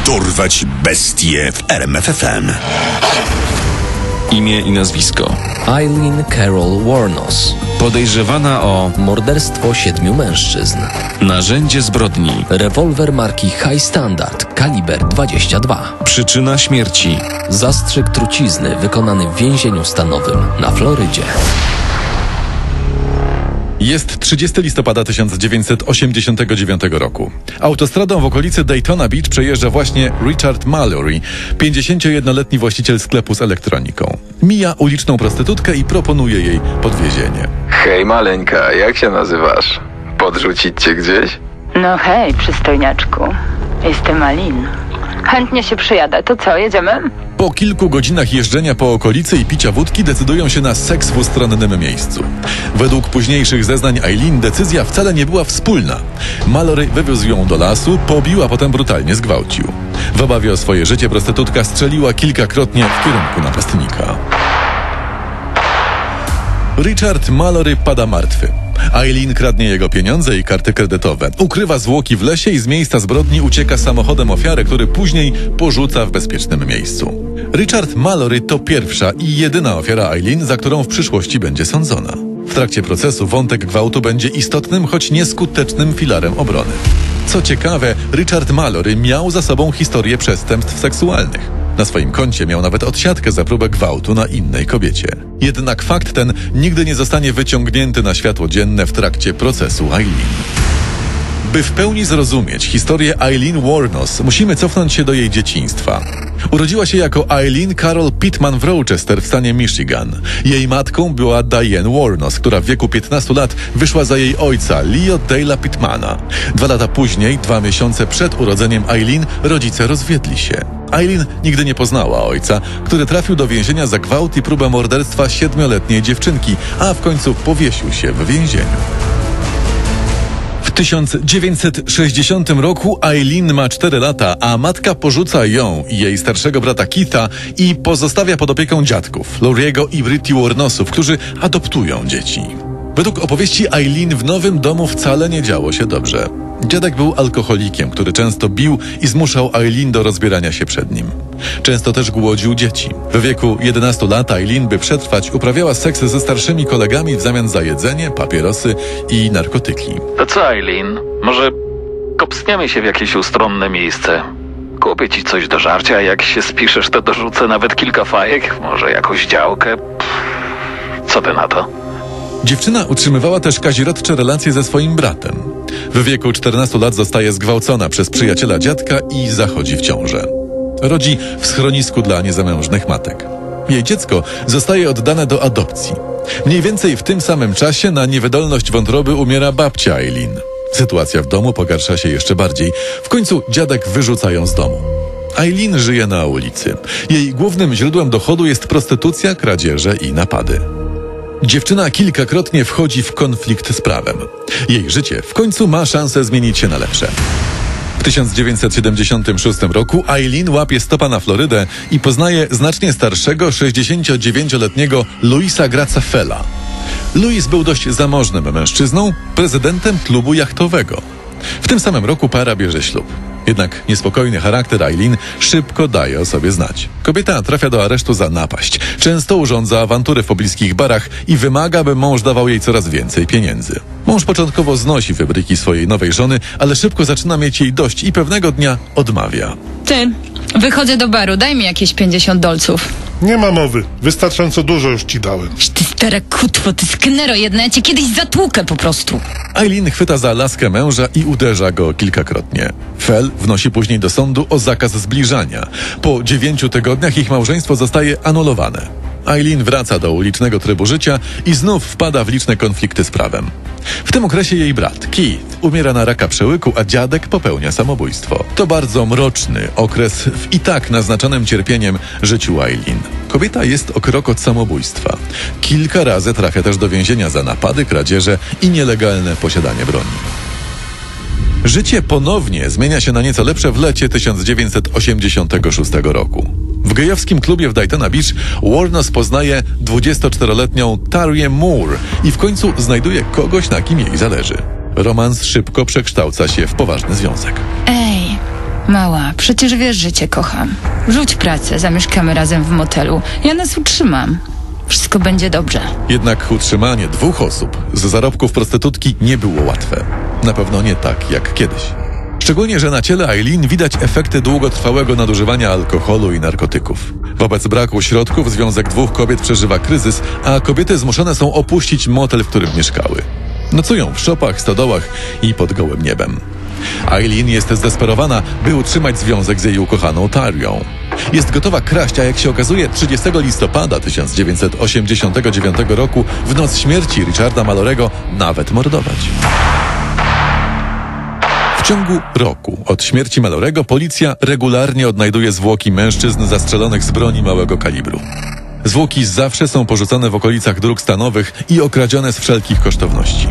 Dorwać bestie w RMF FM. Imię i nazwisko: Eileen Carol Wuornos. podejrzewana o Morderstwo 7 mężczyzn. narzędzie zbrodni, Rewolwer marki High Standard, kaliber 22. przyczyna śmierci, Zastrzyk trucizny wykonany w więzieniu stanowym na Florydzie. Jest 30 listopada 1989 roku. Autostradą w okolicy Daytona Beach przejeżdża właśnie Richard Mallory, 51-letni właściciel sklepu z elektroniką. Mija uliczną prostytutkę i proponuje jej podwiezienie. Hej maleńka, jak się nazywasz? Podrzucić cię gdzieś? No hej, przystojniaczku. Jestem Alin. Chętnie się przyjadę. To co, jedziemy? Po kilku godzinach jeżdżenia po okolicy i picia wódki decydują się na seks w ustronnym miejscu. Według późniejszych zeznań Eileen decyzja wcale nie była wspólna. Mallory wywiózł ją do lasu, pobił, a potem brutalnie zgwałcił. W obawie o swoje życie prostytutka strzeliła kilkakrotnie w kierunku napastnika. Richard Mallory pada martwy. Eileen kradnie jego pieniądze i karty kredytowe. Ukrywa zwłoki w lesie i z miejsca zbrodni ucieka samochodem ofiary, który później porzuca w bezpiecznym miejscu. Richard Mallory to pierwsza i jedyna ofiara Eileen, za którą w przyszłości będzie sądzona. W trakcie procesu wątek gwałtu będzie istotnym, choć nieskutecznym filarem obrony. Co ciekawe, Richard Mallory miał za sobą historię przestępstw seksualnych. Na swoim koncie miał nawet odsiadkę za próbę gwałtu na innej kobiecie. Jednak fakt ten nigdy nie zostanie wyciągnięty na światło dzienne w trakcie procesu Eileen. By w pełni zrozumieć historię Eileen Wuornos, musimy cofnąć się do jej dzieciństwa. Urodziła się jako Eileen Carol Pittman w Rochester w stanie Michigan. Jej matką była Diane Wuornos, która w wieku 15 lat wyszła za jej ojca, Leo Dale'a Pittmana. 2 lata później, 2 miesiące przed urodzeniem Eileen, rodzice rozwiedli się. Eileen nigdy nie poznała ojca, który trafił do więzienia za gwałt i próbę morderstwa 7-letniej dziewczynki, a w końcu powiesił się w więzieniu. W 1960 roku Eileen ma 4 lata, a matka porzuca ją i jej starszego brata Keitha i pozostawia pod opieką dziadków, Lauriego i Britty Wuornosów, którzy adoptują dzieci. Według opowieści Eileen w nowym domu wcale nie działo się dobrze. Dziadek był alkoholikiem, który często bił i zmuszał Eileen do rozbierania się przed nim. Często też głodził dzieci. W wieku 11 lat Eileen, by przetrwać, uprawiała seks ze starszymi kolegami w zamian za jedzenie, papierosy i narkotyki. To co, Eileen? Może kopsniemy się w jakieś ustronne miejsce? Kupię ci coś do żarcia, a jak się spiszesz, to dorzucę nawet kilka fajek, może jakąś działkę. Co ty na to? Dziewczyna utrzymywała też kazirodcze relacje ze swoim bratem. W wieku 14 lat zostaje zgwałcona przez przyjaciela dziadka i zachodzi w ciążę. Rodzi w schronisku dla niezamężnych matek. Jej dziecko zostaje oddane do adopcji. Mniej więcej w tym samym czasie na niewydolność wątroby umiera babcia Eileen. Sytuacja w domu pogarsza się jeszcze bardziej. W końcu dziadek wyrzuca ją z domu. Eileen żyje na ulicy. Jej głównym źródłem dochodu jest prostytucja, kradzieże i napady. Dziewczyna kilkakrotnie wchodzi w konflikt z prawem. Jej życie w końcu ma szansę zmienić się na lepsze. W 1976 roku Eileen łapie stopa na Florydę i poznaje znacznie starszego, 69-letniego Louisa Gracefela. Louis był dość zamożnym mężczyzną, prezydentem klubu jachtowego. W tym samym roku para bierze ślub. Jednak niespokojny charakter Eileen szybko daje o sobie znać. Kobieta trafia do aresztu za napaść. Często urządza awantury w pobliskich barach i wymaga, by mąż dawał jej coraz więcej pieniędzy. Mąż początkowo znosi wybryki swojej nowej żony, ale szybko zaczyna mieć jej dość i pewnego dnia odmawia. Ty, wychodzę do baru, daj mi jakieś $50. Nie ma mowy. Wystarczająco dużo już ci dałem. Ty stara kutwo, ty sknero jedna, ja cię kiedyś zatłukę po prostu. Eileen chwyta za laskę męża i uderza go kilkakrotnie. Fell wnosi później do sądu o zakaz zbliżania. Po 9 tygodniach ich małżeństwo zostaje anulowane. Eileen wraca do ulicznego trybu życia i znów wpada w liczne konflikty z prawem. W tym okresie jej brat, Keith, umiera na raka przełyku, a dziadek popełnia samobójstwo. To bardzo mroczny okres w i tak naznaczonym cierpieniem życiu Eileen. Kobieta jest o krok od samobójstwa. Kilka razy trafia też do więzienia za napady, kradzieże i nielegalne posiadanie broni. Życie ponownie zmienia się na nieco lepsze w lecie 1986 roku. W gejowskim klubie w Daytona Beach Wuornos poznaje 24-letnią Tarię Moore i w końcu znajduje kogoś, na kim jej zależy. Romans szybko przekształca się w poważny związek. Ej, Mała, przecież wiesz, że cię kocham. Rzuć pracę, zamieszkamy razem w motelu. Ja nas utrzymam. Wszystko będzie dobrze. Jednak utrzymanie 2 osób z zarobków prostytutki nie było łatwe. Na pewno nie tak jak kiedyś. Szczególnie, że na ciele Eileen widać efekty długotrwałego nadużywania alkoholu i narkotyków. Wobec braku środków związek 2 kobiet przeżywa kryzys, a kobiety zmuszone są opuścić motel, w którym mieszkały. Nocują w szopach, stodołach i pod gołym niebem. Eileen jest zdesperowana, by utrzymać związek z jej ukochaną Tarią. Jest gotowa kraść, a jak się okazuje 30 listopada 1989 roku w noc śmierci Richarda Mallory'ego nawet mordować. W ciągu roku od śmierci Mallory'ego policja regularnie odnajduje zwłoki mężczyzn zastrzelonych z broni małego kalibru. Zwłoki zawsze są porzucone w okolicach dróg stanowych i okradzione z wszelkich kosztowności.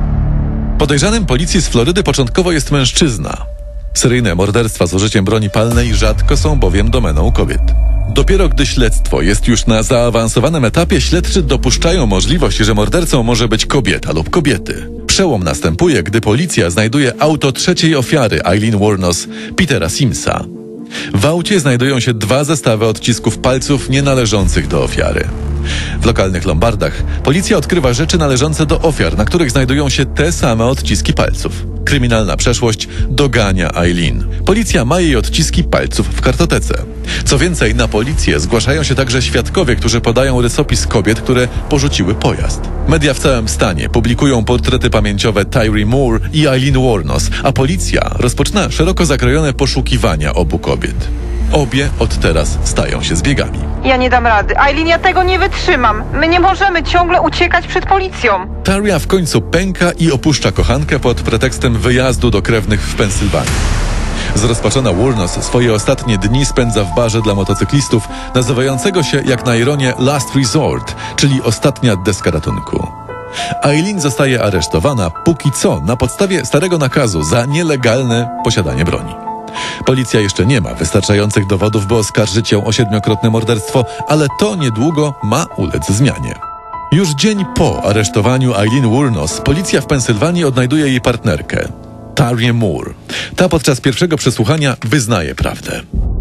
Podejrzanym policji z Florydy początkowo jest mężczyzna. Seryjne morderstwa z użyciem broni palnej rzadko są bowiem domeną kobiet. Dopiero gdy śledztwo jest już na zaawansowanym etapie, śledczy dopuszczają możliwość, że mordercą może być kobieta lub kobiety. Przełom następuje, gdy policja znajduje auto trzeciej ofiary Eileen Wuornos, Petera Simsa. W aucie znajdują się 2 zestawy odcisków palców nienależących do ofiary. W lokalnych lombardach policja odkrywa rzeczy należące do ofiar, na których znajdują się te same odciski palców. Kryminalna przeszłość dogania Eileen. Policja ma jej odciski palców w kartotece. Co więcej, na policję zgłaszają się także świadkowie, którzy podają rysopis kobiet, które porzuciły pojazd. Media w całym stanie publikują portrety pamięciowe Tyre Moore i Eileen Wuornos, a policja rozpoczyna szeroko zakrojone poszukiwania obu kobiet. Obie od teraz stają się zbiegami. Ja nie dam rady. Eileen, ja tego nie wytrzymam. My nie możemy ciągle uciekać przed policją. Taria w końcu pęka i opuszcza kochankę pod pretekstem wyjazdu do krewnych w Pensylwanii. Zrozpaczona Wuornos swoje ostatnie dni spędza w barze dla motocyklistów, nazywającego się jak na ironię Last Resort, czyli ostatnia deska ratunku. Eileen zostaje aresztowana póki co na podstawie starego nakazu za nielegalne posiadanie broni. Policja jeszcze nie ma wystarczających dowodów, by oskarżyć ją o 7-krotne morderstwo, ale to niedługo ma ulec zmianie. Już dzień po aresztowaniu Eileen Wuornos policja w Pensylwanii odnajduje jej partnerkę, Tyre Moore. Ta podczas pierwszego przesłuchania wyznaje prawdę.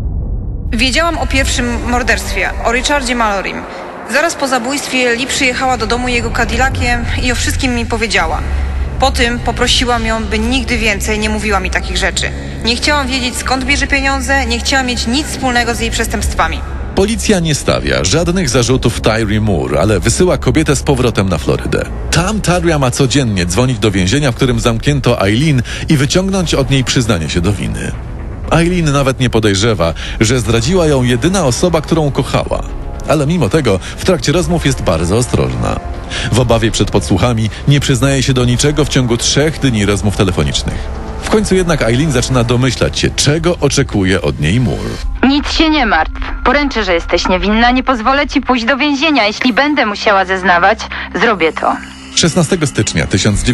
Wiedziałam o pierwszym morderstwie, o Richardzie Mallorym. Zaraz po zabójstwie Lee przyjechała do domu jego Cadillaciem i o wszystkim mi powiedziała. Po tym poprosiłam ją, by nigdy więcej nie mówiła mi takich rzeczy. Nie chciałam wiedzieć, skąd bierze pieniądze, nie chciałam mieć nic wspólnego z jej przestępstwami. Policja nie stawia żadnych zarzutów Tyre Moore, ale wysyła kobietę z powrotem na Florydę. Tam Taria ma codziennie dzwonić do więzienia, w którym zamknięto Eileen i wyciągnąć od niej przyznanie się do winy. Eileen nawet nie podejrzewa, że zdradziła ją jedyna osoba, którą kochała. Ale mimo tego w trakcie rozmów jest bardzo ostrożna. W obawie przed podsłuchami nie przyznaje się do niczego w ciągu 3 dni rozmów telefonicznych. W końcu jednak Eileen zaczyna domyślać się, czego oczekuje od niej Moore. Nic się nie martw. Poręczę, że jesteś niewinna. Nie pozwolę ci pójść do więzienia. Jeśli będę musiała zeznawać, zrobię to. 16 stycznia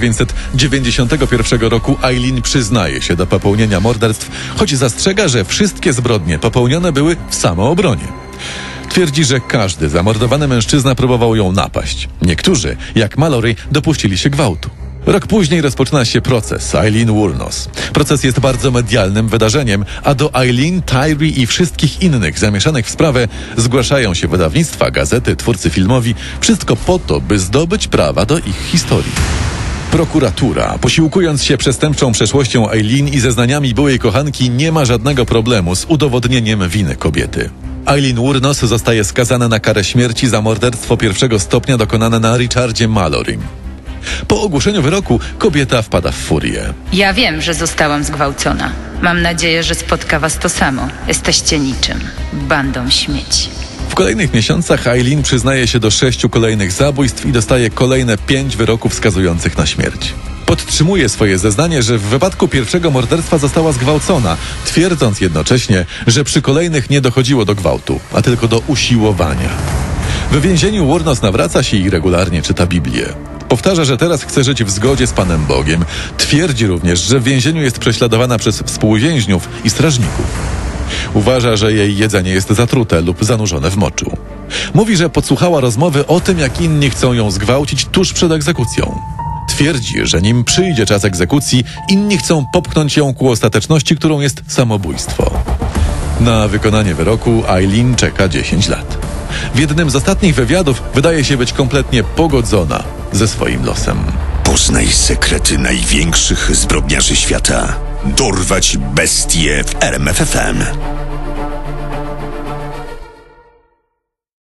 1991 roku Eileen przyznaje się do popełnienia morderstw, choć zastrzega, że wszystkie zbrodnie popełnione były w samoobronie. Twierdzi, że każdy zamordowany mężczyzna próbował ją napaść. Niektórzy, jak Mallory, dopuścili się gwałtu. Rok później rozpoczyna się proces Eileen Wuornos. Proces jest bardzo medialnym wydarzeniem, a do Eileen, Tyre i wszystkich innych zamieszanych w sprawę zgłaszają się wydawnictwa, gazety, twórcy filmowi. Wszystko po to, by zdobyć prawa do ich historii. Prokuratura, posiłkując się przestępczą przeszłością Eileen i zeznaniami byłej kochanki, nie ma żadnego problemu z udowodnieniem winy kobiety. Eileen Wuornos zostaje skazana na karę śmierci za morderstwo 1. stopnia dokonane na Richardzie Mallorym. Po ogłoszeniu wyroku kobieta wpada w furię. Ja wiem, że zostałam zgwałcona. Mam nadzieję, że spotka was to samo. Jesteście niczym. Bandą śmieci. W kolejnych miesiącach Eileen przyznaje się do 6 kolejnych zabójstw i dostaje kolejne 5 wyroków skazujących na śmierć. Podtrzymuje swoje zeznanie, że w wypadku pierwszego morderstwa została zgwałcona, twierdząc jednocześnie, że przy kolejnych nie dochodziło do gwałtu, a tylko do usiłowania. W więzieniu Wuornos nawraca się i regularnie czyta Biblię. Powtarza, że teraz chce żyć w zgodzie z Panem Bogiem. Twierdzi również, że w więzieniu jest prześladowana przez współwięźniów i strażników. Uważa, że jej jedzenie jest zatrute lub zanurzone w moczu. Mówi, że podsłuchała rozmowy o tym, jak inni chcą ją zgwałcić tuż przed egzekucją. Twierdzi, że nim przyjdzie czas egzekucji, inni chcą popchnąć ją ku ostateczności, którą jest samobójstwo. Na wykonanie wyroku Eileen czeka 10 lat. W jednym z ostatnich wywiadów wydaje się być kompletnie pogodzona ze swoim losem. Poznaj sekrety największych zbrodniarzy świata. Dorwać bestie w RMF FM.